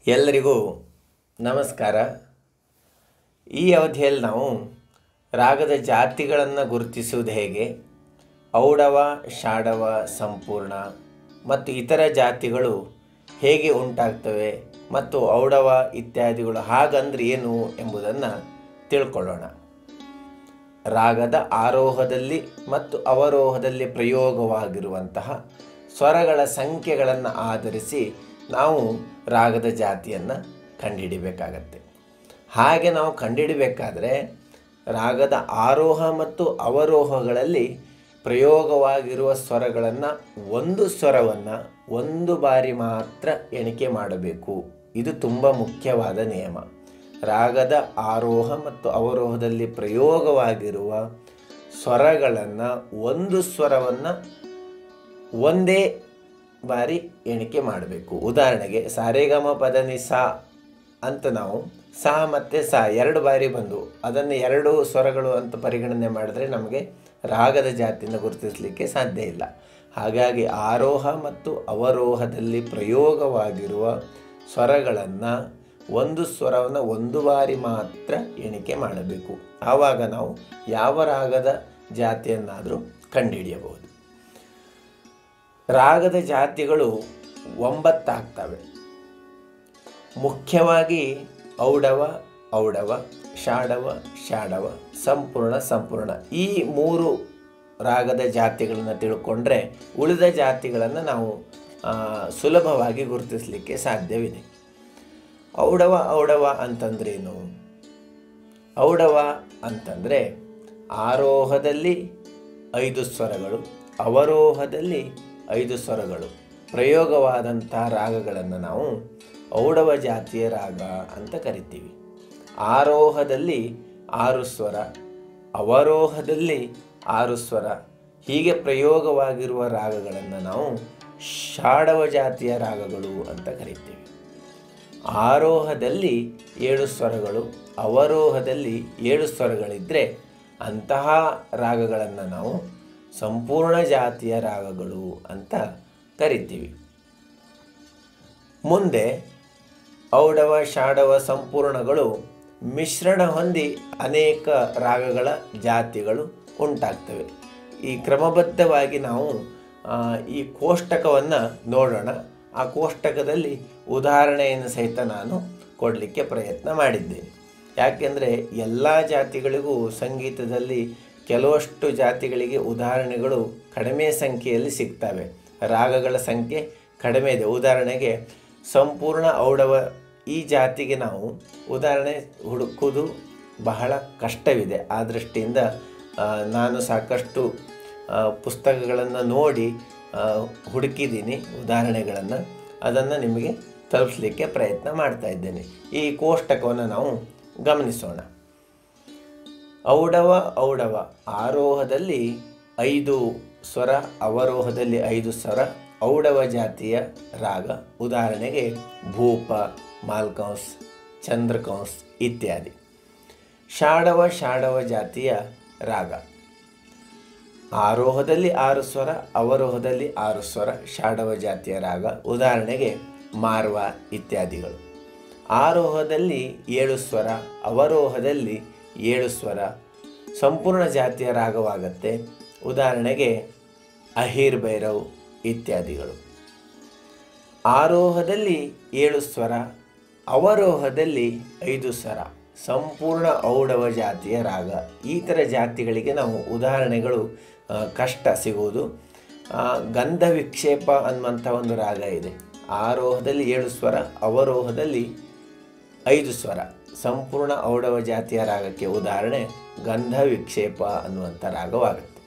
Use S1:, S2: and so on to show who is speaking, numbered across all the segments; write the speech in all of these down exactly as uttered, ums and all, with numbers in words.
S1: ಎಲ್ಲರಿಗೂ ನಮಸ್ಕಾರ. ಈ ಅವಧಿಯಲ್ಲಿ ನಾವು ರಾಗದ ಜಾತಿಗಳನ್ನು ಗುರುತಿಸುವುದು ಹೇಗೆ, ಔಡವ, ಷಾಡವ, ಸಂಪೂರ್ಣ ಮತ್ತು ಇತರ ಜಾತಿಗಳು ಹೇಗೆ ಉಂಟಾಗ್ತವೆ ಮತ್ತು ಔಡವ ಇತ್ಯಾದಿಗಳು ಹಾಗಂದ್ರೆ ಏನು ಎಂಬುದನ್ನು ತಿಳ್ಕೊಳ್ಳೋಣ. ರಾಗದ ಆರೋಹದಲ್ಲಿ ಮತ್ತು ಅವರೋಹದಲ್ಲಿ ಪ್ರಯೋಗವಾಗಿರುವಂತಹ ಸ್ವರಗಳ ಸಂಖ್ಯೆಗಳನ್ನು ಆಧರಿಸಿ ನಾವು ರಾಗದ ಜಾತಿಯನ್ನು ಕಂಡುಹಿಡಿಬೇಕಾಗತ್ತೆ. ಹಾಗೆ ನಾವು ಕಂಡುಹಿಡಬೇಕಾದ್ರೆ ರಾಗದ ಆರೋಹ ಮತ್ತು ಅವರೋಹಗಳಲ್ಲಿ ಪ್ರಯೋಗವಾಗಿರುವ ಸ್ವರಗಳನ್ನು ಒಂದು ಸ್ವರವನ್ನು ಒಂದು ಬಾರಿ ಮಾತ್ರ ಎಣಿಕೆ ಮಾಡಬೇಕು. ಇದು ತುಂಬ ಮುಖ್ಯವಾದ ನಿಯಮ. ರಾಗದ ಆರೋಹ ಮತ್ತು ಅವರೋಹದಲ್ಲಿ ಪ್ರಯೋಗವಾಗಿರುವ ಸ್ವರಗಳನ್ನು ಒಂದು ಸ್ವರವನ್ನು ಒಂದೇ ಬಾರಿ ಎಣಿಕೆ ಮಾಡಬೇಕು. ಉದಾಹರಣೆಗೆ ಸಾರೇಗಮ ಪದನಿ ಸಾ ಅಂತ ನಾವು ಸಾ ಮತ್ತು ಸಾ ಎರಡು ಬಾರಿ ಬಂದು ಅದನ್ನು ಎರಡು ಸ್ವರಗಳು ಅಂತ ಪರಿಗಣನೆ ಮಾಡಿದ್ರೆ ನಮಗೆ ರಾಗದ ಜಾತಿಯನ್ನು ಗುರುತಿಸಲಿಕ್ಕೆ ಸಾಧ್ಯ ಇಲ್ಲ. ಹಾಗಾಗಿ ಆರೋಹ ಮತ್ತು ಅವರೋಹದಲ್ಲಿ ಪ್ರಯೋಗವಾಗಿರುವ ಸ್ವರಗಳನ್ನು ಒಂದು ಸ್ವರವನ್ನು ಒಂದು ಬಾರಿ ಮಾತ್ರ ಎಣಿಕೆ ಮಾಡಬೇಕು. ಆವಾಗ ನಾವು ಯಾವ ರಾಗದ ಜಾತಿಯನ್ನಾದರೂ ಕಂಡುಹಿಡಿಯಬಹುದು. ರಾಗದ ಜಾತಿಗಳು ಒಂಬತ್ತಾಗ್ತವೆ. ಮುಖ್ಯವಾಗಿ ಔಡವ ಔಡವ, ಷಾಡವ ಷಾಡವ, ಸಂಪೂರ್ಣ ಸಂಪೂರ್ಣ ಈ ಮೂರು ರಾಗದ ಜಾತಿಗಳನ್ನು ತಿಳ್ಕೊಂಡ್ರೆ ಉಳಿದ ಜಾತಿಗಳನ್ನು ನಾವು ಸುಲಭವಾಗಿ ಗುರುತಿಸಲಿಕ್ಕೆ ಸಾಧ್ಯವಿದೆ. ಔಡವ ಔಡವ ಅಂತಂದ್ರೇನು? ಔಡವ ಅಂತಂದರೆ ಆರೋಹದಲ್ಲಿ ಐದು ಸ್ವರಗಳು, ಅವರೋಹದಲ್ಲಿ ಐದು ಸ್ವರಗಳು ಪ್ರಯೋಗವಾದಂಥ ರಾಗಗಳನ್ನು ನಾವು ಔಡವ ಜಾತಿಯ ರಾಗ ಅಂತ ಕರಿತೀವಿ. ಆರೋಹದಲ್ಲಿ ಆರು ಸ್ವರ, ಅವರೋಹದಲ್ಲಿ ಆರು ಸ್ವರ ಹೀಗೆ ಪ್ರಯೋಗವಾಗಿರುವ ರಾಗಗಳನ್ನು ನಾವು ಷಾಡವ ಜಾತಿಯ ರಾಗಗಳು ಅಂತ ಕರಿತೀವಿ. ಆರೋಹದಲ್ಲಿ ಏಳು ಸ್ವರಗಳು, ಅವರೋಹದಲ್ಲಿ ಏಳು ಸ್ವರಗಳಿದ್ದರೆ ಅಂತಹ ರಾಗಗಳನ್ನು ನಾವು ಸಂಪೂರ್ಣ ಜಾತಿಯ ರಾಗಗಳು ಅಂತ ಕರಿತೀವಿ. ಮುಂದೆ ಔಡವ, ಷಾಡವ, ಸಂಪೂರ್ಣಗಳು ಮಿಶ್ರಣ ಹೊಂದಿ ಅನೇಕ ರಾಗಗಳ ಜಾತಿಗಳು ಉಂಟಾಗ್ತವೆ. ಈ ಕ್ರಮಬದ್ಧವಾಗಿ ನಾವು ಈ ಕೋಷ್ಟಕವನ್ನು ನೋಡೋಣ. ಆ ಕೋಷ್ಟಕದಲ್ಲಿ ಉದಾಹರಣೆಯನ್ನು ಸಹಿತ ನಾನು ಕೊಡಲಿಕ್ಕೆ ಪ್ರಯತ್ನ ಮಾಡಿದ್ದೇನೆ. ಯಾಕೆಂದರೆ ಎಲ್ಲ ಜಾತಿಗಳಿಗೂ ಸಂಗೀತದಲ್ಲಿ ಕೆಲವಷ್ಟು ಜಾತಿಗಳಿಗೆ ಉದಾಹರಣೆಗಳು ಕಡಿಮೆ ಸಂಖ್ಯೆಯಲ್ಲಿ ಸಿಗ್ತವೆ. ರಾಗಗಳ ಸಂಖ್ಯೆ ಕಡಿಮೆ ಇದೆ. ಉದಾಹರಣೆಗೆ ಸಂಪೂರ್ಣ ಔಡವ ಈ ಜಾತಿಗೆ ನಾವು ಉದಾಹರಣೆ ಹುಡುಕೋದು ಬಹಳ ಕಷ್ಟವಿದೆ. ಆ ದೃಷ್ಟಿಯಿಂದ ನಾನು ಸಾಕಷ್ಟು ಪುಸ್ತಕಗಳನ್ನು ನೋಡಿ ಹುಡುಕಿದ್ದೀನಿ ಉದಾಹರಣೆಗಳನ್ನು. ಅದನ್ನು ನಿಮಗೆ ತಲುಪಿಸಲಿಕ್ಕೆ ಪ್ರಯತ್ನ ಮಾಡ್ತಾ ಇದ್ದೇನೆ. ಈ ಕೋಷ್ಟಕವನ್ನು ನಾವು ಗಮನಿಸೋಣ. ಔಡವ ಔಡವ ಆರೋಹದಲ್ಲಿ ಐದು ಸ್ವರ, ಅವರೋಹದಲ್ಲಿ ಐದು ಸ್ವರ ಔಡವ ಜಾತಿಯ ರಾಗ. ಉದಾಹರಣೆಗೆ ಭೂಪ, ಮಾಲ್ಕಂಸ್, ಚಂದ್ರಕಂಸ್ ಇತ್ಯಾದಿ. ಷಾಡವ ಷಾಡವ ಜಾತಿಯ ರಾಗ. ಆರೋಹದಲ್ಲಿ ಆರು ಸ್ವರ, ಅವರೋಹದಲ್ಲಿ ಆರು ಸ್ವರ ಷಾಡವ ಜಾತಿಯ ರಾಗ. ಉದಾಹರಣೆಗೆ ಮಾರ್ವ ಇತ್ಯಾದಿಗಳು. ಆರೋಹದಲ್ಲಿ ಏಳು ಸ್ವರ, ಅವರೋಹದಲ್ಲಿ ಏಳು ಸ್ವರ ಸಂಪೂರ್ಣ ಜಾತಿಯ ರಾಗವಾಗತ್ತೆ. ಉದಾಹರಣೆಗೆ ಅಹಿರ್ ಭೈರವ್ ಇತ್ಯಾದಿಗಳು. ಆರೋಹದಲ್ಲಿ ಏಳು ಸ್ವರ, ಅವರೋಹದಲ್ಲಿ ಐದು ಸ್ವರ ಸಂಪೂರ್ಣ ಔಡವ ಜಾತಿಯ ರಾಗ. ಈ ಥರ ಜಾತಿಗಳಿಗೆ ನಾವು ಉದಾಹರಣೆಗಳು ಕಷ್ಟ ಸಿಗುವುದು. ಗಂಧ ವಿಕ್ಷೇಪ ಅನ್ನುವಂಥ ಒಂದು ರಾಗ ಇದೆ. ಆರೋಹದಲ್ಲಿ ಏಳು ಸ್ವರ, ಅವರೋಹದಲ್ಲಿ ಐದು ಸ್ವರ ಸಂಪೂರ್ಣ ಔಡವ ಜಾತಿಯ ರಾಗಕ್ಕೆ ಉದಾಹರಣೆ ಗಂಧ ವಿಕ್ಷೇಪ ಅನ್ನುವಂಥ ರಾಗವಾಗುತ್ತೆ.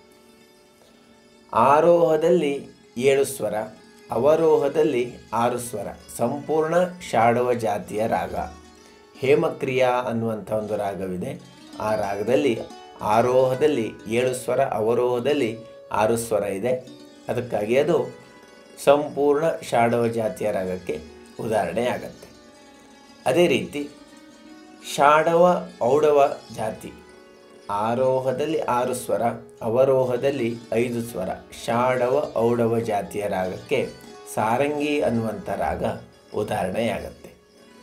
S1: ಆರೋಹದಲ್ಲಿ ಏಳು ಸ್ವರ, ಅವರೋಹದಲ್ಲಿ ಆರು ಸ್ವರ ಸಂಪೂರ್ಣ ಷಾಡವ ಜಾತಿಯ ರಾಗ. ಹೇಮಕ್ರಿಯಾ ಅನ್ನುವಂಥ ಒಂದು ರಾಗವಿದೆ. ಆ ರಾಗದಲ್ಲಿ ಆರೋಹದಲ್ಲಿ ಏಳು ಸ್ವರ, ಅವರೋಹದಲ್ಲಿ ಆರು ಸ್ವರ ಇದೆ. ಅದಕ್ಕಾಗಿ ಅದು ಸಂಪೂರ್ಣ ಷಾಡವ ಜಾತಿಯ ರಾಗಕ್ಕೆ ಉದಾಹರಣೆಯಾಗತ್ತೆ. ಅದೇ ರೀತಿ ಷಾಡವ ಔಡವ ಜಾತಿ. ಆರೋಹದಲ್ಲಿ ಆರು ಸ್ವರ, ಅವರೋಹದಲ್ಲಿ ಐದು ಸ್ವರ ಷಾಡವ ಔಡವ ಜಾತಿಯ ರಾಗಕ್ಕೆ ಸಾರಂಗಿ ಅನ್ನುವಂಥ ರಾಗ ಉದಾಹರಣೆಯಾಗತ್ತೆ.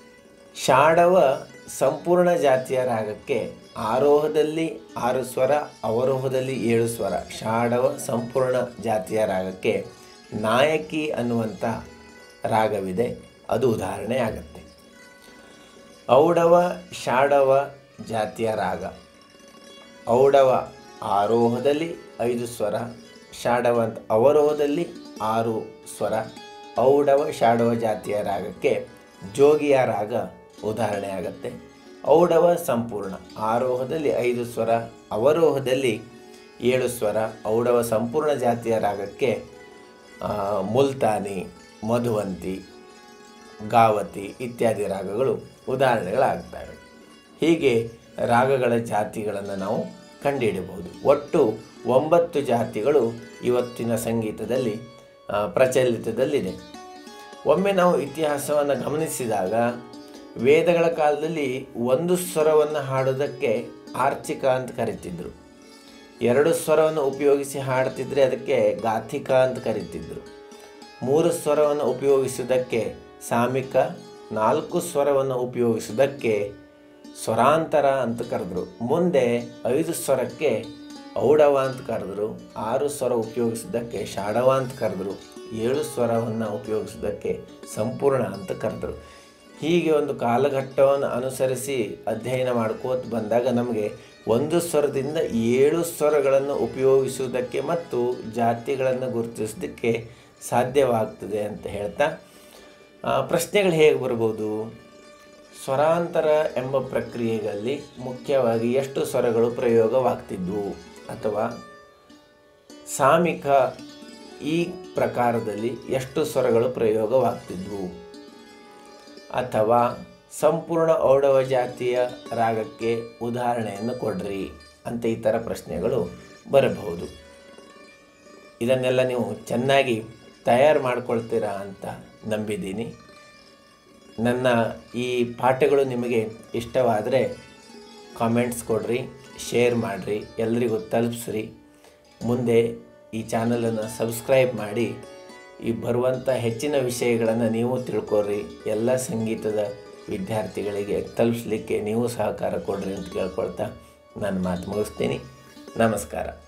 S1: ಷಾಡವ ಸಂಪೂರ್ಣ ಜಾತಿಯ ರಾಗಕ್ಕೆ ಆರೋಹದಲ್ಲಿ ಆರು ಸ್ವರ, ಅವರೋಹದಲ್ಲಿ ಏಳು ಸ್ವರ. ಷಾಡವ ಸಂಪೂರ್ಣ ಜಾತಿಯ ರಾಗಕ್ಕೆ ನಾಯಕಿ ಅನ್ನುವಂಥ ರಾಗವಿದೆ, ಅದು ಉದಾಹರಣೆ ಆಗುತ್ತೆ. ಔಡವ ಷಾಡವ ಜಾತಿಯ ರಾಗ. ಔಡವ ಆರೋಹದಲ್ಲಿ ಐದು ಸ್ವರ, ಷಾಡವ ಅಂತ ಅವರೋಹದಲ್ಲಿ ಆರು ಸ್ವರ. ಔಡವ ಷಾಡವ ಜಾತಿಯ ರಾಗಕ್ಕೆ ಜೋಗಿಯ ರಾಗ ಉದಾಹರಣೆ ಆಗುತ್ತೆ. ಔಡವ ಸಂಪೂರ್ಣ ಆರೋಹದಲ್ಲಿ ಐದು ಸ್ವರ, ಅವರೋಹದಲ್ಲಿ ಏಳು ಸ್ವರ. ಔಡವ ಸಂಪೂರ್ಣ ಜಾತಿಯ ರಾಗಕ್ಕೆ ಮುಲ್ತಾನಿ, ಮಧುವಂತಿ, ಗಾವತಿ ಇತ್ಯಾದಿ ರಾಗಗಳು ಉದಾಹರಣೆಗಳಾಗ್ತವೆ. ಹೀಗೆ ರಾಗಗಳ ಜಾತಿಗಳನ್ನು ನಾವು ಕಂಡುಹಿಡಬಹುದು. ಒಟ್ಟು ಒಂಬತ್ತು ಜಾತಿಗಳು ಇವತ್ತಿನ ಸಂಗೀತದಲ್ಲಿ ಪ್ರಚಲಿತದಲ್ಲಿದೆ. ಒಮ್ಮೆ ನಾವು ಇತಿಹಾಸವನ್ನು ಗಮನಿಸಿದಾಗ ವೇದಗಳ ಕಾಲದಲ್ಲಿ ಒಂದು ಸ್ವರವನ್ನು ಹಾಡೋದಕ್ಕೆ ಆರ್ಚಿಕ ಅಂತ ಕರೀತಿದ್ರು. ಎರಡು ಸ್ವರವನ್ನು ಉಪಯೋಗಿಸಿ ಹಾಡ್ತಿದ್ರೆ ಅದಕ್ಕೆ ಗಾಥಿಕ ಅಂತ ಕರೀತಿದ್ರು. ಮೂರು ಸ್ವರವನ್ನು ಉಪಯೋಗಿಸುವುದಕ್ಕೆ ಸಾಮಿಕ, ನಾಲ್ಕು ಸ್ವರವನ್ನು ಉಪಯೋಗಿಸುವುದಕ್ಕೆ ಸ್ವರಾಂತರ ಅಂತ ಕರೆದ್ರು. ಮುಂದೆ ಐದು ಸ್ವರಕ್ಕೆ ಔಡವ ಅಂತ ಕರೆದ್ರು, ಆರು ಸ್ವರ ಉಪಯೋಗಿಸಿದ್ದಕ್ಕೆ ಷಾಡವ ಅಂತ ಕರೆದ್ರು, ಏಳು ಸ್ವರವನ್ನು ಉಪಯೋಗಿಸಿದ್ದಕ್ಕೆ ಸಂಪೂರ್ಣ ಅಂತ ಕರೆದ್ರು. ಹೀಗೆ ಒಂದು ಕಾಲಘಟ್ಟವನ್ನು ಅನುಸರಿಸಿ ಅಧ್ಯಯನ ಮಾಡ್ಕೋತ ಬಂದಾಗ ನಮಗೆ ಒಂದು ಸ್ವರದಿಂದ ಏಳು ಸ್ವರಗಳನ್ನು ಉಪಯೋಗಿಸುವುದಕ್ಕೆ ಮತ್ತು ಜಾತಿಗಳನ್ನು ಗುರುತಿಸೋದಕ್ಕೆ ಸಾಧ್ಯವಾಗ್ತದೆ ಅಂತ ಹೇಳ್ತಾ, ಪ್ರಶ್ನೆಗಳು ಹೇಗೆ ಬರ್ಬೋದು? ಸ್ವರಾಂತರ ಎಂಬ ಪ್ರಕ್ರಿಯೆಗಳಲ್ಲಿ ಮುಖ್ಯವಾಗಿ ಎಷ್ಟು ಸ್ವರಗಳು ಪ್ರಯೋಗವಾಗ್ತಿದ್ವು, ಅಥವಾ ಸಾಮಿಕ ಈ ಪ್ರಕಾರದಲ್ಲಿ ಎಷ್ಟು ಸ್ವರಗಳು ಪ್ರಯೋಗವಾಗ್ತಿದ್ವು, ಅಥವಾ ಸಂಪೂರ್ಣ ಔಡವ ಜಾತಿಯ ರಾಗಕ್ಕೆ ಉದಾಹರಣೆಯನ್ನು ಕೊಡ್ರಿ ಅಂತ ಈ ಥರ ಪ್ರಶ್ನೆಗಳು ಬರಬಹುದು. ಇದನ್ನೆಲ್ಲ ನೀವು ಚೆನ್ನಾಗಿ ತಯಾರು ಮಾಡ್ಕೊಳ್ತೀರಾ ಅಂತ ನಂಬಿದ್ದೀನಿ. ನನ್ನ ಈ ಪಾಠಗಳು ನಿಮಗೆ ಇಷ್ಟವಾದರೆ ಕಾಮೆಂಟ್ಸ್ ಕೊಡ್ರಿ, ಶೇರ್ ಮಾಡಿರಿ, ಎಲ್ರಿಗೂ ತಲುಪಿಸ್ರಿ. ಮುಂದೆ ಈ ಚಾನಲನ್ನು ಸಬ್ಸ್ಕ್ರೈಬ್ ಮಾಡಿ ಈ ಬರುವಂಥ ಹೆಚ್ಚಿನ ವಿಷಯಗಳನ್ನು ನೀವು ತಿಳ್ಕೊಳ್ರಿ. ಎಲ್ಲ ಸಂಗೀತದ ವಿದ್ಯಾರ್ಥಿಗಳಿಗೆ ತಲುಪಿಸ್ಲಿಕ್ಕೆ ನೀವು ಸಹಕಾರ ಕೊಡ್ರಿ ಅಂತ ಕೇಳ್ಕೊಳ್ತಾ ನನ್ನ ಮಾತು ಮುಗಿಸ್ತೀನಿ. ನಮಸ್ಕಾರ.